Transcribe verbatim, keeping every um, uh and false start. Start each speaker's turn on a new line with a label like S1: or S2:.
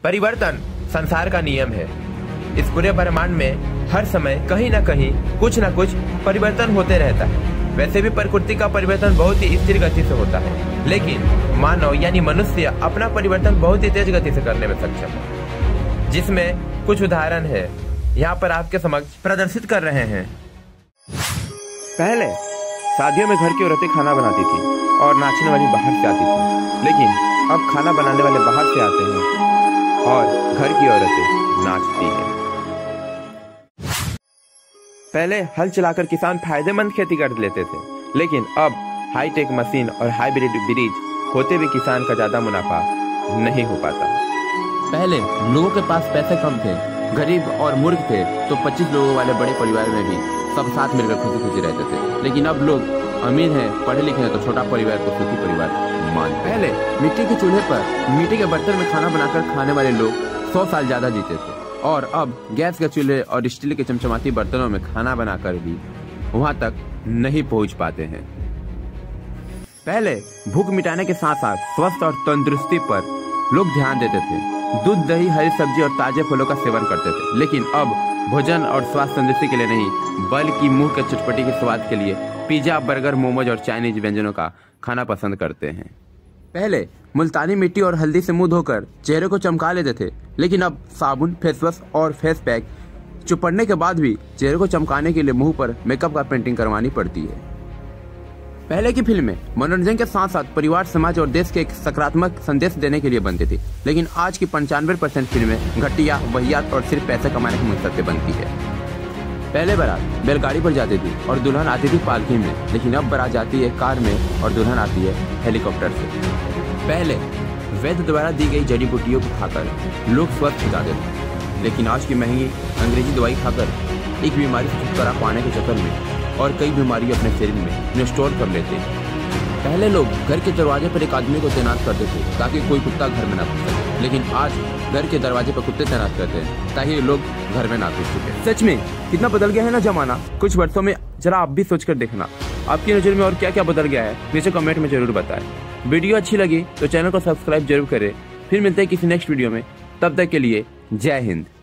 S1: परिवर्तन संसार का नियम है। इस पूरे ब्रह्मांड में हर समय कहीं न कहीं कुछ न कुछ परिवर्तन होते रहता है। वैसे भी प्रकृति का परिवर्तन बहुत ही स्थिर गति से होता है, लेकिन मानव यानी मनुष्य अपना परिवर्तन बहुत ही तेज गति से करने में सक्षम है, जिसमें कुछ उदाहरण है यहाँ पर आपके समक्ष प्रदर्शित कर रहे हैं।
S2: पहले शादियों में घर की औरतें खाना बनाती थी और नाचने वाली बाहर से आती थी, लेकिन अब खाना बनाने वाले बाहर से आते हैं और घर की औरतें नाचती हैं। पहले हल चलाकर किसान फायदेमंद खेती कर लेते थे, लेकिन अब हाईटेक मशीन और हाइब्रिड बीज होते भी किसान का ज्यादा मुनाफा नहीं हो पाता।
S3: पहले लोगों के पास पैसे कम थे, गरीब और मूर्ख थे, तो पच्चीस लोगों वाले बड़े परिवार में भी सब साथ मिलकर खुशी खुशी रहते थे। लेकिन अब लोग अमीर हैं, पढ़े लिखे हैं, तो छोटा परिवार को सुखी परिवार मानते। पहले मिट्टी के चूल्हे पर मिट्टी के बर्तन में खाना बनाकर खाने वाले लोग सौ साल ज्यादा जीते थे, और अब गैस के चूल्हे और स्टील के चमचमाती बर्तनों में खाना बनाकर भी वहां तक नहीं पहुंच पाते हैं। पहले भूख मिटाने के साथ साथ स्वस्थ और तंदुरुस्ती पर लोग ध्यान देते थे, दूध, दही, हरी सब्जी और ताजे फलों का सेवन करते थे। लेकिन अब भोजन और स्वास्थ्य तंदुरुस्ती के लिए नहीं, बल्कि मुंह के चटपटी के स्वाद के लिए पिज्जा, बर्गर, मोमोज और चाइनीज व्यंजनों का खाना पसंद करते हैं। पहले मुल्तानी मिट्टी और हल्दी से मुंह धोकर चेहरे को चमका लेते थे, लेकिन अब साबुन, फेस वॉश और फेस पैक चुपड़ने के बाद भी चेहरे को चमकाने के लिए मुंह पर मेकअप का पेंटिंग करवानी पड़ती है। पहले की फिल्में मनोरंजन के साथ साथ परिवार, समाज और देश के एक सकारात्मक संदेश देने के लिए बनती थी, लेकिन आज की पंचानवे परसेंट फिल्में घटिया, वहियात और सिर्फ पैसे कमाने के मकसद से बनती है। पहले बारात बैलगाड़ी पर जाती थी और दुल्हन आती थी पालकी में, लेकिन अब बारात जाती है कार में और दुल्हन आती है हेलीकॉप्टर से। पहले वैद्य द्वारा दी गई जड़ी बूटियों को खाकर लोग स्वस्थ हो जाते थे, लेकिन आज की महंगी अंग्रेजी दवाई खाकर एक बीमारी से छुटकारा पाने के चक्कर में और कई बीमारी अपने शरीर में स्टोर कर लेते हैं। पहले लोग घर के दरवाजे पर एक आदमी को तैनात करते थे ताकि कोई कुत्ता घर में ना घुस सके, लेकिन आज घर के दरवाजे पर कुत्ते तैनात करते हैं ताकि लोग घर में ना घुस सके। सच में कितना बदल गया है ना जमाना कुछ वर्षों में। जरा आप भी सोच कर देखना, आपकी नज़र में और क्या क्या बदल गया है, नीचे कमेंट में जरूर बताएं। वीडियो अच्छी लगी तो चैनल को सब्सक्राइब जरूर करें। फिर मिलते हैं किसी नेक्स्ट वीडियो में, तब तक के लिए जय हिंद।